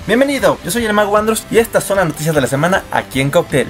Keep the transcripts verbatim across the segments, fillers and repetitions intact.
Bienvenido, yo soy el Mago Andros y estas son las noticias de la semana aquí en Cocktail.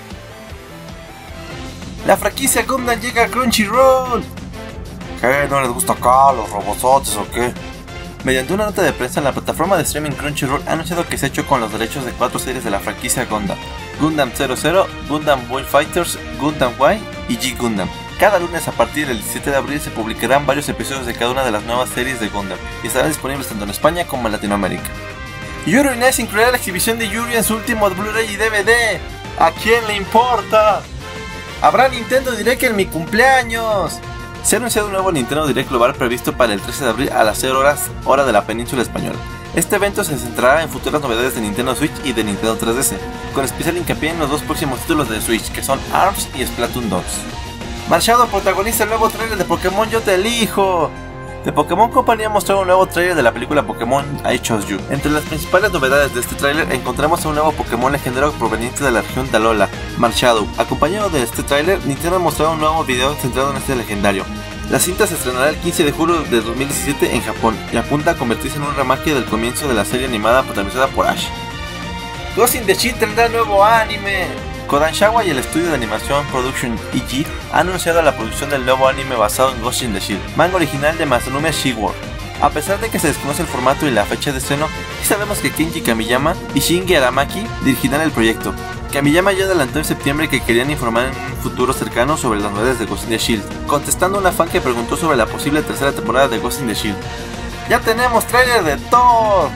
La franquicia Gundam llega a Crunchyroll. ¿Qué? ¿No les gusta acá los robosotes o qué? Mediante una nota de prensa, la plataforma de streaming Crunchyroll ha anunciado que se ha hecho con los derechos de cuatro series de la franquicia Gundam: Gundam cero cero, Gundam Build Fighters, Gundam Y y G Gundam. Cada lunes a partir del diecisiete de abril se publicarán varios episodios de cada una de las nuevas series de Gundam y estarán disponibles tanto en España como en Latinoamérica. Yuri on Ice incluirá la exhibición de Yuri en su último Blu-ray y D V D. ¿A quién le importa? Habrá Nintendo Direct en mi cumpleaños. Se ha anunciado un nuevo Nintendo Direct global previsto para el trece de abril a las cero horas hora de la península española. Este evento se centrará en futuras novedades de Nintendo Switch y de Nintendo tres D S, con especial hincapié en los dos próximos títulos de Switch, que son ARMS y Splatoon dos. Machado protagoniza el nuevo trailer de Pokémon Yo Te Elijo. The Pokémon Company ha mostrado un nuevo trailer de la película Pokémon I Chose You. Entre las principales novedades de este trailer encontramos a un nuevo Pokémon legendario proveniente de la región de Alola, Marshallowed. Acompañado de este trailer, Nintendo ha mostrado un nuevo video centrado en este legendario. La cinta se estrenará el quince de julio de dos mil diecisiete en Japón y apunta a convertirse en un remake del comienzo de la serie animada protagonizada por Ash. Ghost in the Shell tendrá nuevo anime. Kodanshawa y el estudio de animación Production E G han anunciado la producción del nuevo anime basado en Ghost in the Shell, manga original de Masamune Shigeru. A pesar de que se desconoce el formato y la fecha de estreno, sí sabemos que Kenji Kamiyama y Shinji Aramaki dirigirán el proyecto. Kamiyama ya adelantó en septiembre que querían informar en un futuro cercano sobre las novedades de Ghost in the Shell, contestando a una fan que preguntó sobre la posible tercera temporada de Ghost in the Shell. ¡Ya tenemos tráiler de Thor!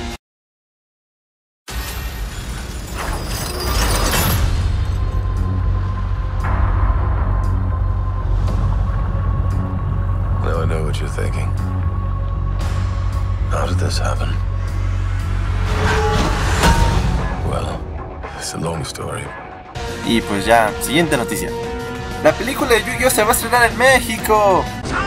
Now I know what you're thinking. How did this happen? Well, it's a long story. Y pues ya, siguiente noticia. La película de Yu-Gi-Oh! Se va a estrenar en México.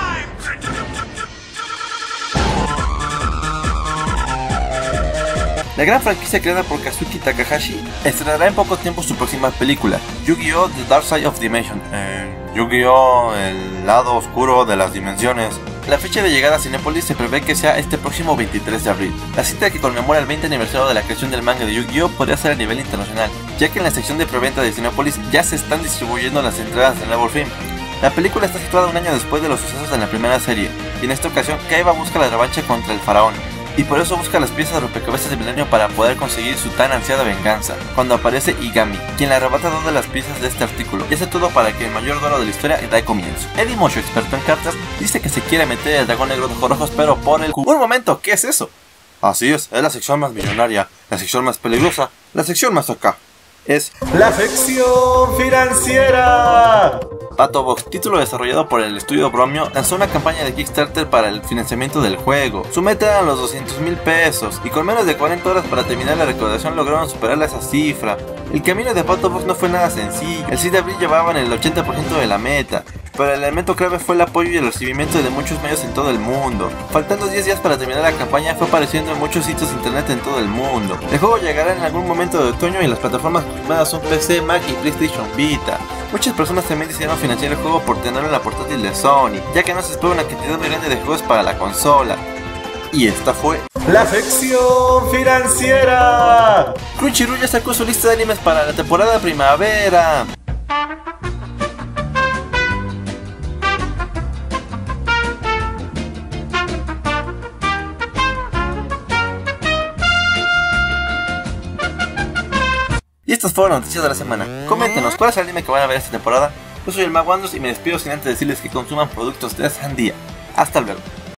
La gran franquicia creada por Kazuki Takahashi estrenará en poco tiempo su próxima película, Yu-Gi-Oh! The Dark Side of Dimension, eh, Yu-Gi-Oh! El lado oscuro de las dimensiones. La fecha de llegada a Cinépolis se prevé que sea este próximo veintitrés de abril. La cita que conmemora el veinte aniversario de la creación del manga de Yu-Gi-Oh! Podría ser a nivel internacional, ya que en la sección de preventa de Cinépolis ya se están distribuyendo las entradas del nuevo film. La película está situada un año después de los sucesos en la primera serie, y en esta ocasión Kaiba busca la revancha contra el faraón, y por eso busca las piezas de rompecabezas de Milenio para poder conseguir su tan ansiada venganza, cuando aparece Igami, quien le arrebata dos de las piezas de este artículo, y hace todo para que el mayor duelo de la historia dé comienzo. Eddie Mocho, experto en cartas, dice que se quiere meter el dragón negro de ojos rojos, pero por el cu... ¡Un momento! ¿Qué es eso? Así es, es la sección más millonaria, la sección más peligrosa, la sección más acá. Es la sección financiera. Patobox, título desarrollado por el estudio Bromio, lanzó una campaña de Kickstarter para el financiamiento del juego. Su meta eran los doscientos mil pesos, y con menos de cuarenta horas para terminar la recaudación lograron superar esa cifra. El camino de Patobox no fue nada sencillo, el seis de abril llevaban el ochenta por ciento de la meta, pero el elemento clave fue el apoyo y el recibimiento de muchos medios en todo el mundo. Faltando diez días para terminar la campaña, fue apareciendo en muchos sitios de internet en todo el mundo. El juego llegará en algún momento de otoño y las plataformas confirmadas son P C, Mac y PlayStation Vita. Muchas personas también decidieron financiar el juego por tenerlo en la portátil de Sony, ya que no se espera una cantidad muy grande de juegos para la consola. Y esta fue la sección financiera. Crunchyroll ya sacó su lista de animes para la temporada primavera. Y estas fueron las noticias de la semana. Coméntenos cuál es el anime que van a ver esta temporada. Yo soy el Mago Andros y me despido sin antes decirles que consuman productos de Sandía. Hasta luego.